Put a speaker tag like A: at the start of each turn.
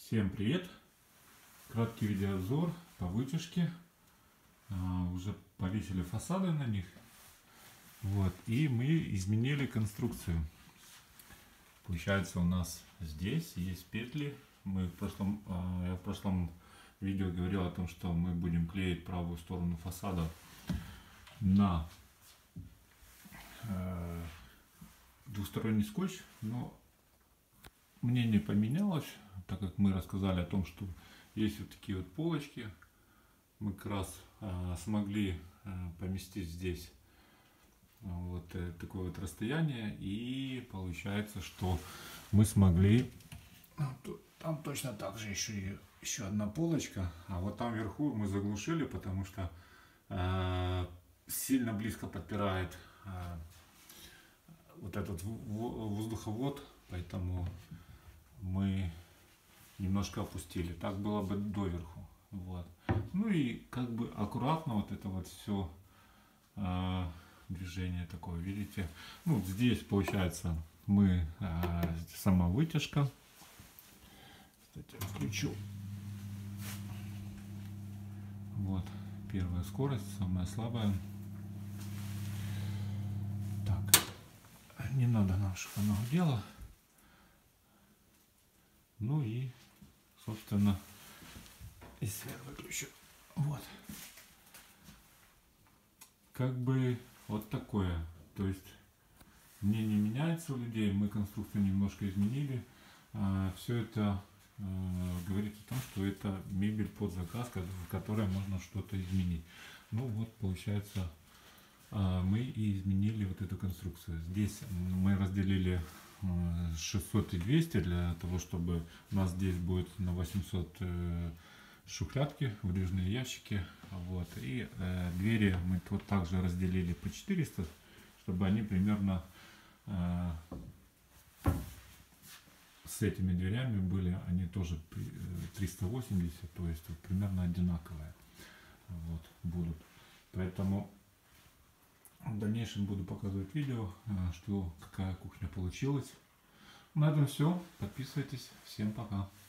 A: Всем привет! Краткий видеообзор по вытяжке. Уже повесили фасады на них. Вот. И мы изменили конструкцию. Получается, у нас здесь есть петли. Я в прошлом видео говорил о том, что мы будем клеить правую сторону фасада на двухсторонний скотч, но мнение поменялось, так как мы рассказали о том, что есть вот такие вот полочки. Мы как раз смогли поместить здесь вот такое вот расстояние, и получается, что мы смогли. Там точно так же еще одна полочка, а вот там вверху мы заглушили, потому что сильно близко подпирает вот этот воздуховод, поэтому мы немножко опустили. Так было бы доверху. Вот. Ну и как бы аккуратно вот это вот все движение такое, видите. Ну, здесь получается мы сама вытяжка. Кстати, включу. Вот первая скорость, самая слабая. Так, не надо нам, чтобы оно гудело. Ну и, собственно, и свет выключу. Вот. Как бы вот такое. То есть мнение меняется у людей. Мы конструкцию немножко изменили. Все это говорит о том, что это мебель под заказ, в которой можно что-то изменить. Ну вот, получается, мы и изменили вот эту конструкцию. Здесь мы разделили 600 и 200 для того, чтобы у нас здесь будет на 800 шухлядки, выдвижные ящики. Вот. И двери мы вот также разделили по 400, чтобы они примерно с этими дверями были, они тоже 380, то есть вот, примерно одинаковые вот, будут. Поэтому в дальнейшем буду показывать видео, какая кухня получилась. На этом все. Подписывайтесь. Всем пока.